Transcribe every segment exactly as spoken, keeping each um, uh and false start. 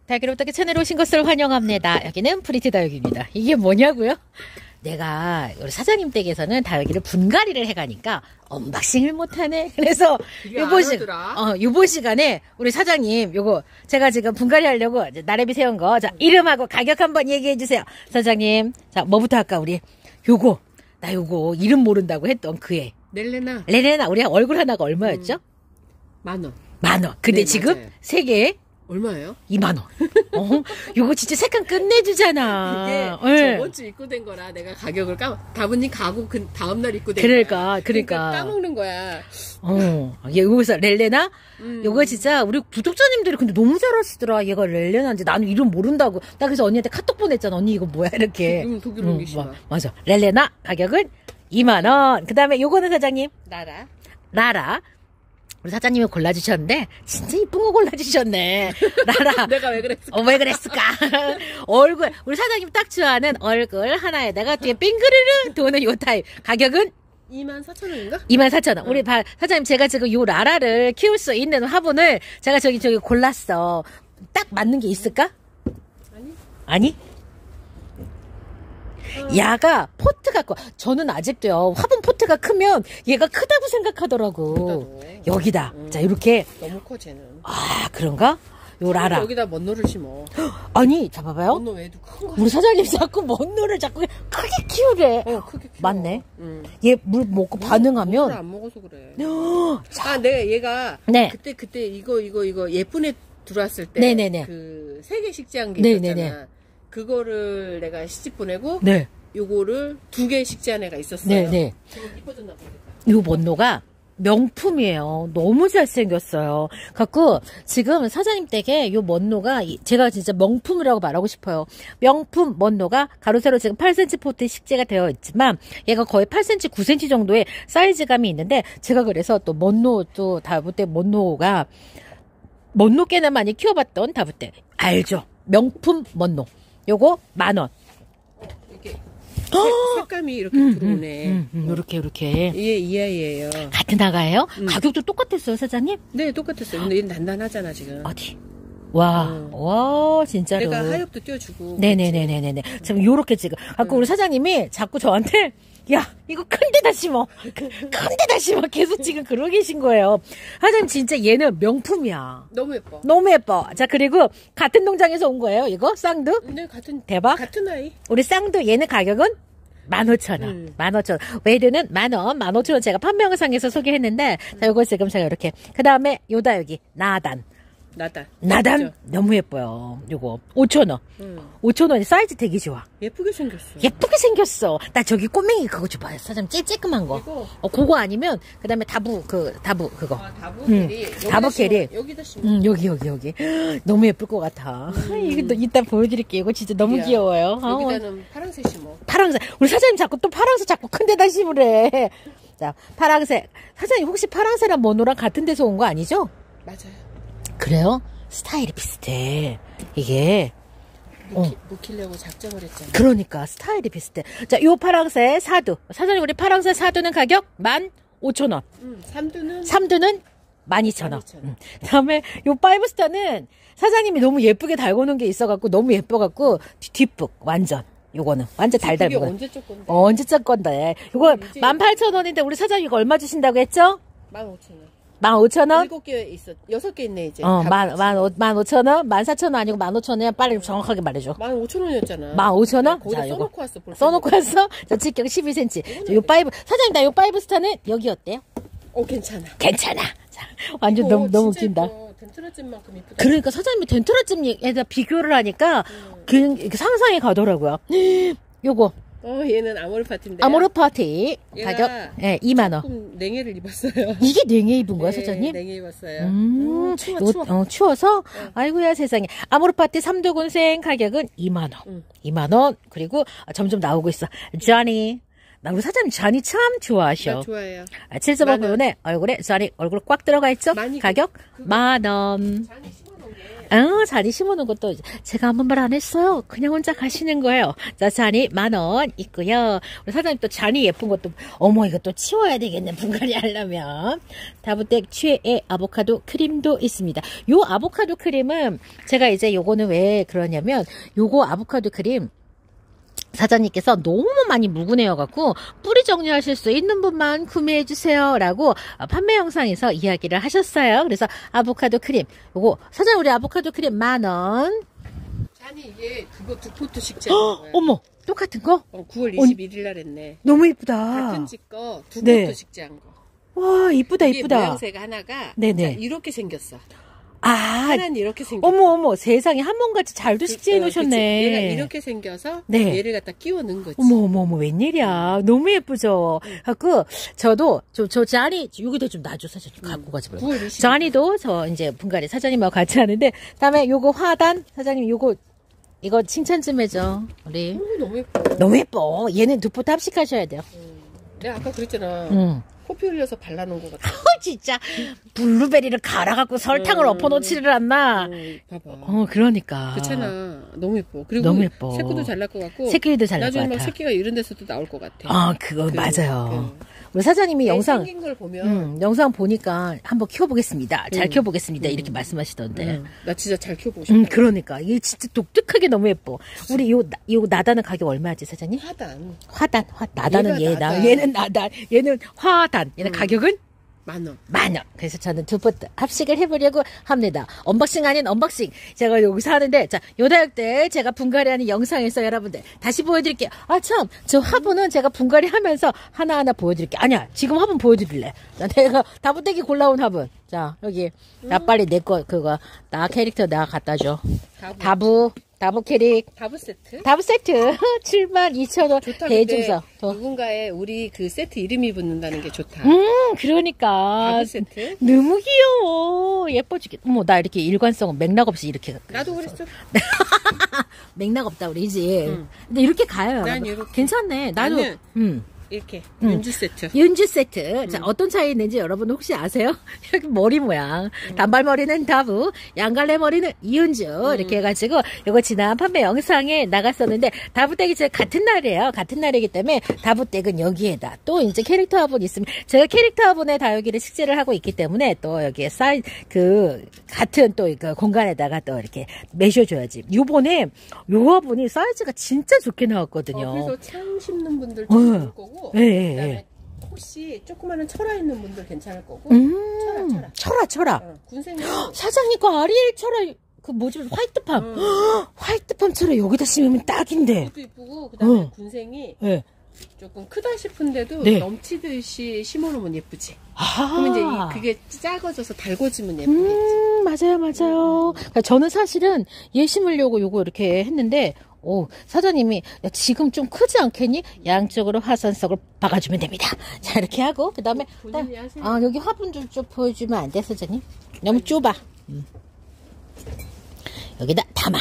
달기로부터 채널에 오신 것을 환영합니다. 여기는 프리티 다육입니다. 이게 뭐냐고요? 내가 우리 사장님 댁에서는 다육이를 분갈이를 해가니까 언박싱을 못하네. 그래서 요번 시, 어, 요번 시간에 우리 사장님 요거 제가 지금 분갈이 하려고 나래비 세운 거, 자 이름하고 가격 한번 얘기해 주세요. 사장님, 자 뭐부터 할까 우리? 요거 나 요거 이름 모른다고 했던 그애 렐레나. 렐레나 우리 얼굴 하나가 얼마였죠? 음, 만 원. 만 원. 근데 네, 지금 맞아요. 세 개에 얼마예요? 이만 원. 어? 요거 진짜 색감 끝내주잖아. 이게 네. 저번 주 입고된 거라 내가 가격을 까 다분히 가고 그 다음날 입고된 그러니까, 거야. 그러니까. 그러니까 까먹는 거야. 어, 얘 여기서 렐레나? 음. 요거 진짜 우리 구독자님들이 근데 너무 잘하시더라. 얘가 렐레나인지 나는 이름 모른다고. 나 그래서 언니한테 카톡 보냈잖아. 언니 이거 뭐야 이렇게. 음, 독일어 응, 계시나? 뭐, 맞아. 렐레나 가격은 이만 원. 그 다음에 요거는 사장님 나라. 라라. 우리 사장님이 골라주셨는데 진짜 이쁜 거 골라주셨네. 라라. 내가 왜 그랬을까? 어, 왜 그랬을까? 얼굴 우리 사장님 딱 좋아하는 얼굴 하나에다가 뒤에 빙그르르 도는 요 타입. 가격은 이만 사천 원인가? 이만 사천 원. 우리 바, 사장님 제가 지금 요 라라를 키울 수 있는 화분을 제가 저기 저기 골랐어. 딱 맞는 게 있을까? 아니. 아니? 야가 포트가 커. 저는 아직도요 화분 포트가 크면 얘가 크다고 생각하더라고. 크다고. 여기다. 음. 자 이렇게. 너무 커 쟤는. 아 그런가? 요 라라. 여기다 먼노를 심어. 아니 잡아봐요. 먼노 외에도 큰 거. 우리 사장님 자꾸 먼노를 자꾸 크게 키우래. 어, 크게 키워. 맞네. 응. 얘 물 먹고 물을 반응하면. 안 먹어서 그래. 자, 아, 내가 얘가 네. 그때 그때 이거 이거 이거 예쁜 애 들어왔을 때 네네네. 그 세계 식재한 게 네네네. 있었잖아. 그거를 내가 시집 보내고 네. 요거를 두 개 식재한 애가 있었어요. 네네. 지금 이뻐졌나 보겠다. 요 먼노가 명품이에요. 너무 잘생겼어요. 갖고 지금 사장님 댁에 요 먼노가 제가 진짜 명품이라고 말하고 싶어요. 명품 먼노가 가로세로 지금 팔 센티미터 포트에 식재가 되어 있지만 얘가 거의 팔 센티미터, 구 센티미터 정도의 사이즈감이 있는데 제가 그래서 또 먼노 또 다부때 먼노가 먼노 꽤나 많이 키워봤던 다부때 알죠? 명품 먼노. 요거 만 원. 이게 색, 색감이 이렇게 음, 들어오네. 음, 음, 요렇게 요렇게. 이게 이 아이예요. 같은 아가예요? 음. 가격도 똑같았어요, 사장님? 네, 똑같았어요. 근데 얘는 단단하잖아 지금. 어디? 와, 음. 와, 진짜로. 내가 하엽도 띄워주고. 네네네네네. 지금 요렇게 지금. 아까 음. 우리 사장님이 자꾸 저한테, 야, 이거 큰 데다 심어. 큰 데다 심어. 계속 지금 그러고 계신 거예요. 사장님 진짜 얘는 명품이야. 너무 예뻐. 너무 예뻐. 자, 그리고 같은 농장에서 온 거예요, 이거? 쌍두? 근데 같은 대박. 같은 아이. 우리 쌍두 얘는 가격은 만 오천 원. 음. 만 오천 원. 웨이드는 만 원, 만 오천 원 제가 판매 영상에서 소개했는데, 자, 요거 지금 제가 이렇게. 그 다음에 요다 여기, 나단. 나다. 나단 예쁘죠? 너무 예뻐요. 요거 오천 원. 응. 오천 원이 사이즈 되게 좋아. 예쁘게 생겼어. 예쁘게 생겼어. 나 저기 꼬맹이 그거 줘봐요. 사장님 찌찌끔한 거. 이거. 어, 그거 아니면 그다음에 다부 그 다부 그거. 아, 다부 음, 캐리. 여기다 다부 심어. 캐리. 여기다 심어. 음, 여기 여기 여기. 너무 예쁠 것 같아. 이거 이따 보여드릴게요. 이거 진짜 너무 야, 귀여워요. 아, 여기다는 파란색 심어. 파랑색. 우리 사장님 자꾸 또 파랑색 자꾸 큰 데다 심으래. 자, 파랑색. 사장님 혹시 파랑새랑 모노랑 같은 데서 온 거 아니죠? 맞아요. 그래요? 스타일이 비슷해. 이게. 묵히, 묵히려고 작정을 했잖아. 그러니까 스타일이 비슷해. 자, 요 파랑새 사두. 사장님 우리 파랑새 사두는 가격 만 오천 원. 응. 삼두는 삼두는 만 이천 원. 만 이천 원. 음. 그다음에 요 파이브스타는 사장님이 너무 예쁘게 달고 놓은 게 있어갖고 너무 예뻐갖고 뒤- 뒷북 완전. 요거는 완전 달달 그게 부분. 언제적 건데? 어, 언제적 건데. 요거 이제- 만 팔천 원인데 우리 사장님 이거 얼마 주신다고 했죠? 만 오천 원. 만 오천 원? 일곱 개 있어. 여섯 개 있네 이제. 어, 다 만, 같이. 만, 오- 만 오천 원? 만 사천 원 아니고 만 오천 원이야? 빨리 정확하게 말해줘. 만 오천 원이었잖아. 만 오천 원? 거기다 자, 요거. 써놓고 왔어. 벌써. 써놓고 왔어? 자, 직경 십이 센티미터. 요 파이브, 사장님, 나 요 파이브 스타는 여기 어때요? 어 괜찮아. 괜찮아. 자, 완전 이거 너무, 너무 진짜 웃긴다. 예뻐. 덴트라잼만큼 이쁘다. 그러니까 사장님이 덴트라잼에다 비교를 하니까, 음. 그냥 이렇게 상상이 가더라고요. 요거, 어 얘는 아모르 파티인데. 아모르 파티. 얘가 가격, 예, 이만 원. 조금 냉해를 입었어요. 이게 냉해 입은 거야, 네, 사장님? 냉해 입었어요. 음, 음, 추워 요- 추워. 어, 추워서? 아이고야 세상에. 아모르 파티 삼 두 군생 가격은 이만 원. 음. 이만 원. 그리고 아, 점점 나오고 있어. 쟈니. 나 우리 사장님 쟈니 참 좋아하셔. 나 좋아해요. 아, 칠 점 오 분에 얼굴에 쟈니 얼굴 꽉 들어가 있죠? 많이 가격? 그- 만 원. 잔이 심어놓은 게 아, 자리 심어놓은 것도 제가 아무 말 안 했어요. 그냥 혼자 가시는 거예요. 자, 자리 만 원 있고요. 우리 사장님 또 자리 예쁜 것도 어머 이거 또 치워야 되겠네. 분갈이 하려면. 다부댁 최애 아보카도 크림도 있습니다. 요 아보카도 크림은 제가 이제 요거는 왜 그러냐면 요거 아보카도 크림 사장님께서 너무 많이 묵은해여 갖고 뿌리 정리하실 수 있는 분만 구매해 주세요 라고 판매 영상에서 이야기를 하셨어요. 그래서 아보카도 크림 요거 사장님 우리 아보카도 크림 만원. 아니 이게 그거 두 포트 식재 거야. 어머 똑같은 거? 어, 구월 이십일일 날 했네. 너무 이쁘다. 같은 집 거 두 네. 포트 식재한 거. 와 이쁘다 이게 이쁘다. 모양새가 하나가 네네. 자, 이렇게 생겼어. 아 하나는 이렇게 생겼어. 어머 어머 세상에 한 몸같이 잘도 식재해 놓으셨네. 얘가 이렇게 생겨서 네. 얘를 갖다 끼워 넣은 거지. 어머 어머 어머 웬일이야. 너무 예쁘죠. 갖고 저도 저 저 자니 여기다 좀 놔줘 사장님 갖고 가지 말고. 구월 이십일. 자니도 저 이제 분갈이 사장님하고 같이 하는데 다음에 요거 화단 사장님 요거 이거 칭찬 좀 해줘 우리. 오, 너무 예뻐. 너무 예뻐. 얘는 두 포트 합식하셔야 돼요. 음. 내가 아까 그랬잖아. 응. 커피 흘려서 발라놓은 것 같아. 어, 진짜 블루베리를 갈아갖고 설탕을 음. 엎어놓지를 않나. 음, 봐봐. 어 그러니까. 그렇잖아. 너무 예뻐. 그리고 너무 예뻐. 색깔도 잘 날 것 같고. 새끼도 잘 날 것 나중에 막 같아. 새끼가 이런 데서도 나올 것 같아. 아 그거 그, 맞아요. 그. 우리 사장님이 영상 생긴 걸 보면 음, 영상 보니까 한번 키워보겠습니다. 잘 음. 키워보겠습니다. 음. 이렇게 말씀하시던데. 음, 나 진짜 잘 키워보고 싶어. 음, 그러니까. 이게 진짜 독특하게 너무 예뻐. 우리 요, 나- 요 나다는 가격 얼마지, 사장님? 하단 화단, 화, 나다는 얘가 얘, 나, 나단. 얘는 나단, 얘는 화단. 얘는 음. 가격은? 만 원. 만 원. 그래서 저는 두 포트 합식을 해보려고 합니다. 언박싱 아닌 언박싱. 제가 여기서 하는데, 자, 요다육 때 제가 분갈이 하는 영상에서 여러분들 다시 보여드릴게요. 아, 참. 저 화분은 제가 분갈이 하면서 하나하나 보여드릴게요. 아니야. 지금 화분 보여드릴래. 자, 내가 다부떼기 골라온 화분. 자, 여기. 나 빨리 내 거, 그거. 나 캐릭터 나 갖다 줘. 다부. 다부. 다부 캐릭. 다부 세트. 다부 세트. 칠만 이천 원. 좋다. 대중서. 근데 누군가에 우리 그 세트 이름이 붙는다는 게 좋다. 음, 그러니까. 다부 세트. 너무 귀여워. 예뻐 죽겠. 어머, 나 이렇게 일관성은 맥락 없이 이렇게. 나도 그랬어. 맥락 없다 그러지. 응. 근데 이렇게 가요. 난 여러분. 이렇게. 괜찮네. 나도. 나는 음. 이렇게 음. 윤주 세트. 윤주 세트. 자, 어떤 차이 있는지 여러분 혹시 아세요? 여기 머리 모양. 단발머리는 다부, 양갈래 머리는 이윤주. 이렇게 해가지고, 이거 지난 판매 영상에 나갔었는데, 다부댁이 제 같은 날이에요. 같은 날이기 때문에, 다부댁은 여기에다. 또 이제 캐릭터 화분 있으면, 제가 캐릭터 화분에 다육이를 식재를 하고 있기 때문에, 또 여기에 사이, 그, 같은 또 그 공간에다가 또 이렇게 매셔줘야지. 요번에, 요 화분이 사이즈가 진짜 좋게 나왔거든요. 어, 그래서 창 심는 분들 좀 좋을 거고. 예, 예, 그다음에 예. 혹시 조그마한 철화 있는 분들 괜찮을 거고. 음, 철화, 철아, 철아. 어, 군생이 사장님 거 아리엘 철아, 그 뭐지, 화이트팜. 음. 화이트팜 철아 여기다 심으면 딱인데. 그것도 이쁘고 그다음에 어. 군생이 예. 조금 크다 싶은데도 네. 넘치듯이 심어놓으면 예쁘지. 아. 그러면 이제 이- 그게 작아져서 달궈지면 예쁘겠지. 음, 맞아요, 맞아요. 그러니까 저는 사실은 얘 심으려고 요거 이렇게 했는데, 오, 사장님이, 야, 지금 좀 크지 않겠니? 양쪽으로 화산석을 박아주면 됩니다. 자, 이렇게 하고, 그 다음에, 본인이 하세요. 아, 여기 화분 좀, 좀 보여주면 안 돼, 사장님? 너무 좁아. 음. 여기다 담아.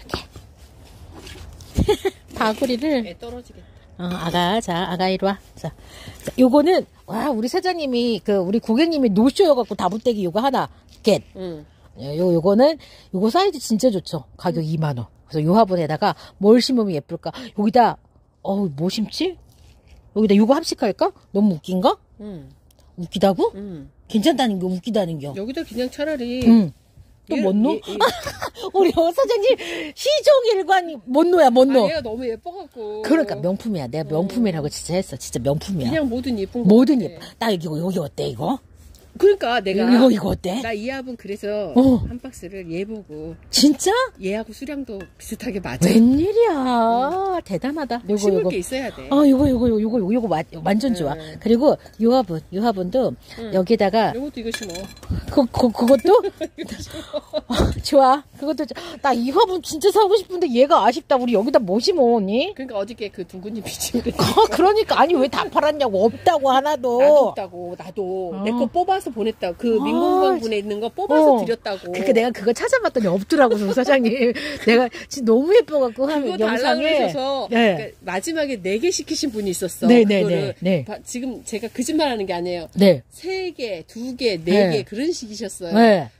이렇게. 바구리를. 애 떨어지겠다. 어, 아가, 자, 아가, 이리 와. 자, 자, 요거는, 와, 우리 사장님이, 그, 우리 고객님이 노쇼여갖고 다부떼기 요거 하나, 겟. 응. 요, 요거는, 요거 사이즈 진짜 좋죠. 가격 이만 원. 그래서 요 화분에다가 뭘 심으면 예쁠까? 여기다, 어우, 뭐 심지? 여기다 요거 합식할까? 너무 웃긴가? 응. 웃기다고? 응. 괜찮다는 게 웃기다는 겨. 여기다 그냥 차라리. 응. 또 얘- 뭔 노? 얘- 얘- 우리 여 사장님, 시종일관 뭔 노야, 뭔 노? 아, 얘가 너무 예뻐갖고. 그러니까 명품이야. 내가 명품이라고 진짜 했어. 진짜 명품이야. 그냥 뭐든 예쁜 거. 뭐든 같아. 예뻐. 나 여기, 여기 어때, 이거? 그러니까 내가. 이거, 이거 어때? 나 이 합은 그래서 어. 한 박스를 얘 보고 진짜? 얘하고 수량도 비슷하게 맞아. 웬일이야. 대단하다. 요거, 심을 요거. 게 있어야 돼. 어, 요거, 요거, 요거, 요거, 요거 와- 완전 좋아. 음. 그리고 요 화분, 요 화분도 음. 여기다가, 이것도 이거 심어. 그, 그, 그것도? 어, 좋아. 그것도, 나 이 화분 진짜 사고 싶은데 얘가 아쉽다. 우리 여기다 뭐 심어, 언니? 그러니까 어저께 그 둥근잎 비친 거. 어, 그러니까. 아니, 왜 다 팔았냐고. 없다고, 하나도. 나도 없다고. 나도 어. 내 거 뽑아서 보냈다고. 그 아, 민공방군에 있는 거 뽑아서 어. 드렸다고. 그러니까 내가 그거 찾아봤더니 없더라고, 조 사장님. 내가 진짜 너무 예뻐갖고 그거 하면 달라고 영상에. 해서 네. 그러니까 마지막에 네 개 시키신 분이 있었어. 네, 네, 그거를 네, 네. 바- 지금 제가 거짓말하는 게 아니에요. 네. 세 개, 두 개, 네 네. 개 그런 식이셨어요. 네. 그러니까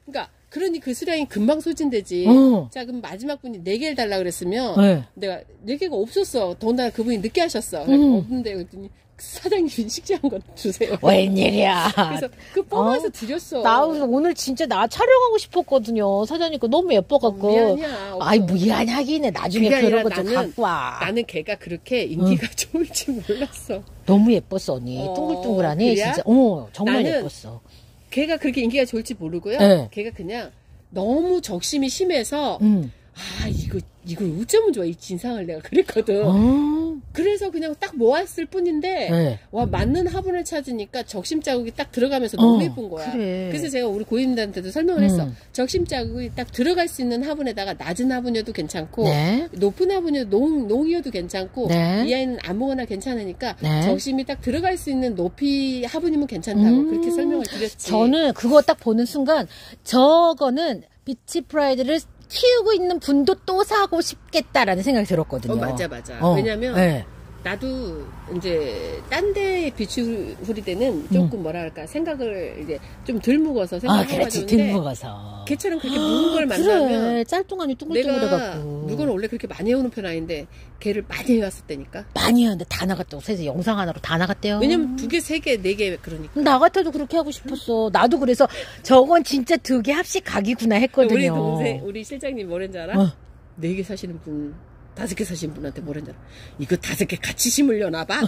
그러니 그 수량이 금방 소진되지. 어. 자, 그럼 마지막 분이 네 개를 달라 그랬으면 네. 내가 네 개가 없었어. 더군다나 그분이 늦게 하셨어. 음. 없는데 그랬더니 사장님 식재한 거 주세요. 웬일이야. 그래서 그 뽑아서 어? 드렸어. 나 오늘 진짜 나 촬영하고 싶었거든요. 사장님 거 너무 예뻐갖고. 어, 미안이야. 없어. 아이, 미안하기는 나중에 그게 그런 아니라 거 좀 나는- 갖고 와. 나는 걔가 그렇게 인기가 좋을지 몰랐어. 너무 예뻤어, 언니. 어, 둥글둥글하니, 그래야? 진짜. 어, 정말 나는 예뻤어. 걔가 그렇게 인기가 좋을지 모르고요. 네. 걔가 그냥 너무 적심이 심해서 음. 아 이거 이걸 어쩌면 좋아 이 진상을 내가 그랬거든. 어. 그래서 그냥 딱 모았을 뿐인데 네. 와 맞는 화분을 찾으니까 적심 자국이 딱 들어가면서 너무 어, 예쁜 거야. 그래. 그래서 제가 우리 고객님들한테도 설명을 했어. 음. 적심 자국이 딱 들어갈 수 있는 화분에다가 낮은 화분이어도 괜찮고 네. 높은 화분이어도 농, 농이어도 괜찮고 네. 이 아이는 아무거나 괜찮으니까 네. 적심이 딱 들어갈 수 있는 높이 화분이면 괜찮다고 음. 그렇게 설명을 드렸지. 저는 그거 딱 보는 순간, 저거는 비치 프라이드를 키우고 있는 분도 또 사고 싶겠다라는 생각이 들었거든요. 어, 맞아, 맞아. 어, 왜냐면, 네. 나도 이제, 딴 데 비추후리 때는 조금 뭐랄까, 생각을 이제 좀 덜 무거워서 아, 생각하고 그렇지. 가졌는데, 등 먹어서. 걔처럼 그렇게 묵은 걸 그래. 만나면, 짤뚱하니 내가 뚱글뚱글해갖고. 물건을 원래 그렇게 많이 해오는 편 아닌데, 걔를 많이 해왔을 때니까. 많이 했는데 다 나갔다고. 세상 영상 하나로 다 나갔대요. 왜냐면 두 개, 세 개, 네 개, 그러니까. 나 같아도 그렇게 하고 싶었어. 나도 그래서 저건 진짜 두 개 합식 각이구나 했거든요. 우리 동생, 우리 실장님 뭐랬는지 알아? 어. 네 개 사시는 분, 다섯 개 사시는 분한테 뭐랬는지 알아? 이거 다섯 개 같이 심으려나 봐?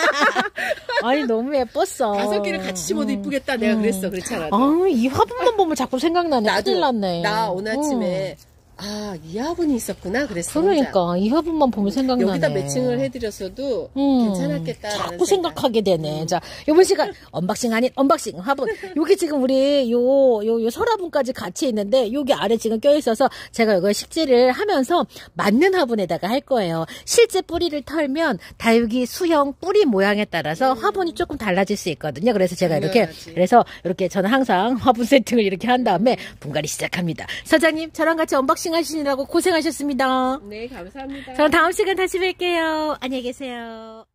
아니 너무 예뻤어. 다섯 개를 같이 심어도 이쁘겠다. 내가 그랬어. 그렇지 않아? 아, 이 화분만 보면 자꾸 생각나네. 큰일 났네. 나 오늘 아침에 아, 이 화분이 있었구나 그랬어. 혼자. 그러니까 이 화분만 보면 생각나네. 여기다 매칭을 해드렸어도 음, 괜찮았겠다. 자꾸 생각하게 되네. 자, 요번 시간 언박싱 아닌 언박싱 화분. 여기 지금 우리 요, 요, 요 서라분까지 같이 있는데 여기 아래 지금 껴있어서 제가 이걸 식재를 하면서 맞는 화분에다가 할 거예요. 실제 뿌리를 털면 다육이 수형 뿌리 모양에 따라서 음. 화분이 조금 달라질 수 있거든요. 그래서 제가 이렇게 당연하지. 그래서 이렇게 저는 항상 화분 세팅을 이렇게 한 다음에 분갈이 시작합니다. 사장님, 저랑 같이 언박싱 하시느라고 고생하셨습니다. 네, 감사합니다. 저는 다음 시간 다시 뵐게요. 안녕히 계세요.